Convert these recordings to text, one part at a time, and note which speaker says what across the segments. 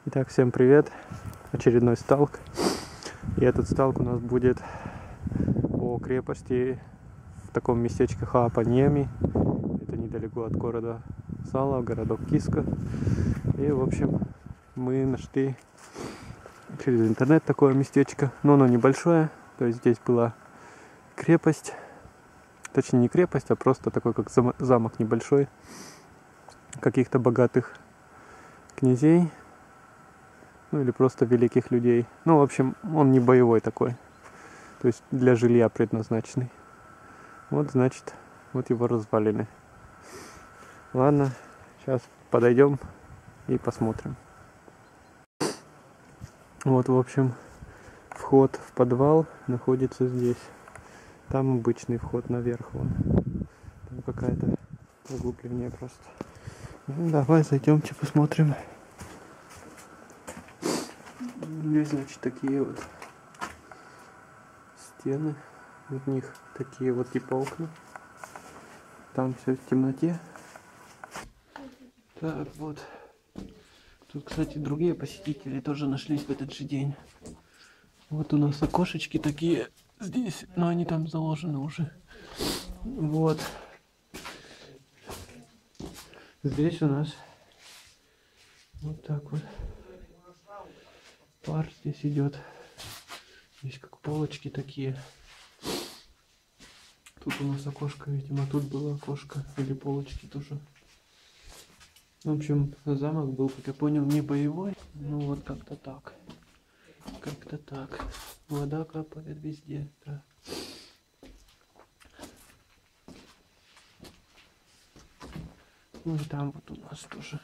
Speaker 1: Итак, всем привет! Очередной сталк. И этот сталк у нас будет о крепости в таком местечке Хаапаньеми. Это недалеко от города Сала, городок Киска. И, в общем, мы нашли через интернет такое местечко. Но оно небольшое. То есть здесь была крепость. Точнее, не крепость, а просто такой, как замок небольшой. Каких-то богатых князей. Ну или просто великих людей. Ну, в общем, он не боевой такой. То есть для жилья предназначенный. Вот, значит, вот его развалины. Ладно, сейчас подойдем и посмотрим. Вот, в общем, вход в подвал находится здесь. Там обычный вход наверх, вон. Там какая-то углубление просто. Ну, давай зайдемте, посмотрим. Здесь, значит, такие вот стены, в них такие вот типа окна. Там все в темноте. Так, вот. Тут, кстати, другие посетители тоже нашлись в этот же день. Вот у нас окошечки такие здесь, но они там заложены уже. Вот. Здесь у нас вот так вот. Пар здесь идет. Здесь как полочки такие. Тут у нас окошко, видимо, тут было окошко. Или полочки тоже. В общем, замок был, как я понял, не боевой. Ну вот как-то так. Как-то так. Вода капает везде. Да. Ну и там вот у нас тоже.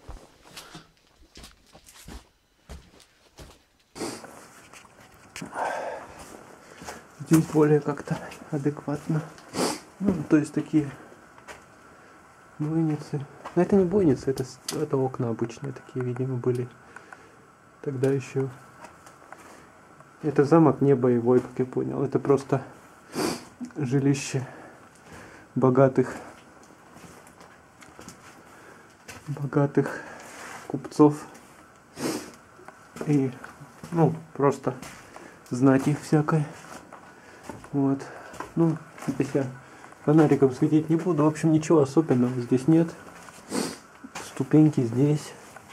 Speaker 1: Здесь более как-то адекватно. Ну, то есть такие бойницы. Но это не бойницы, это окна обычные такие, видимо, были. Тогда еще. Это замок не боевой, как я понял. Это просто жилище богатых купцов. И, ну, просто знати всякой. Вот. Ну, здесь я фонариком светить не буду. В общем, ничего особенного здесь нет. Ступеньки здесь.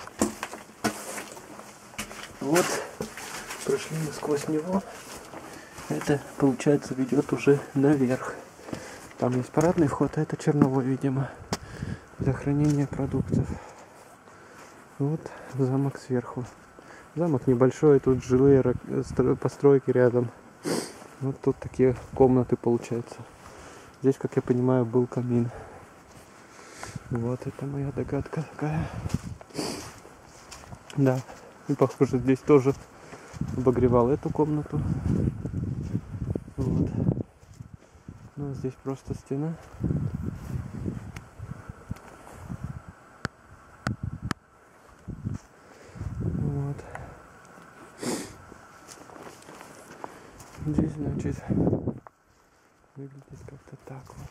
Speaker 1: Вот. Прошли мы сквозь него. Это, получается, ведет уже наверх. Там есть парадный вход, а это черновой, видимо, для хранения продуктов. Вот замок сверху. Замок небольшой, тут жилые постройки рядом. Вот тут такие комнаты, получается. Здесь, как я понимаю, был камин. Вот, это моя догадка такая. Да, и похоже, здесь тоже обогревал эту комнату. Вот. Ну, а здесь просто стена. Вот. Здесь, значит, выглядит как-то так вот.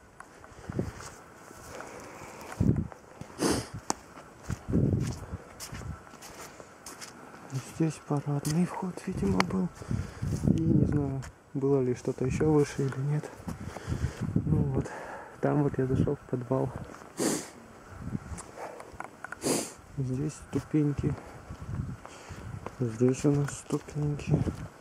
Speaker 1: Здесь парадный вход, видимо, был. И не знаю, было ли что-то еще выше или нет. Ну вот, там вот я зашел в подвал. Здесь ступеньки. Здесь у нас ступеньки.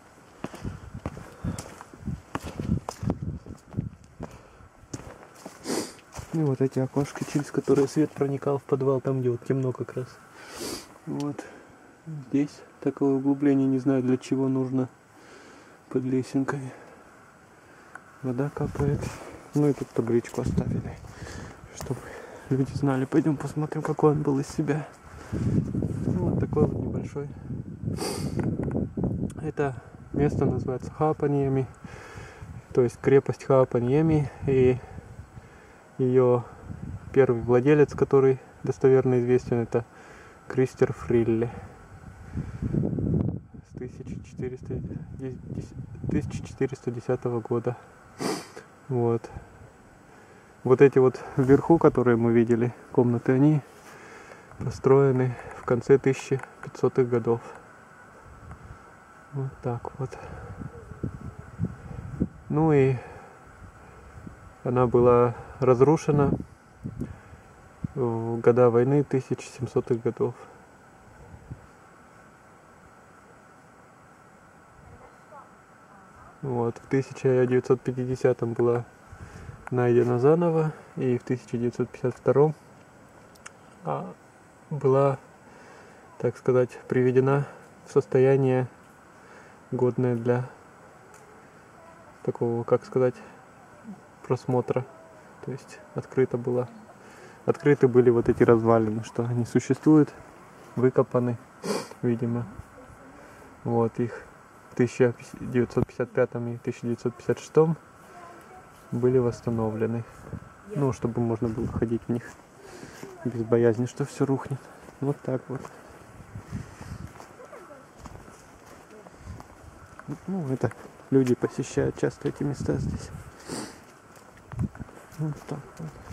Speaker 1: И вот эти окошки, через которые свет проникал в подвал, там где вот темно как раз. Вот. Здесь такое углубление, не знаю для чего нужно, под лесенкой. Вода капает. Ну и тут табличку оставили, чтобы люди знали. Пойдем посмотрим, какой он был из себя. Ну, вот такой вот небольшой. Это место называется Хаапаньеми, то есть крепость Хаапаньеми, и ее первый владелец, который достоверно известен, это Кристер Фрилле с 1410 года. Вот. Вот эти вот вверху, которые мы видели, комнаты, они построены в конце 1500 500-х годов. Вот так вот. Ну и она была разрушена в года войны 1700-х годов. Вот, в 1950-м была найдена заново, и в 1952-м была, так сказать, приведена в состояние, годное для такого, как сказать, просмотра. То есть открыты были вот эти развалины, что они существуют, выкопаны, видимо. Вот их в 1955 и 1956 были восстановлены. Ну, чтобы можно было ходить в них без боязни, что все рухнет. Вот так вот. Ну, это люди посещают часто эти места здесь. Вот так вот.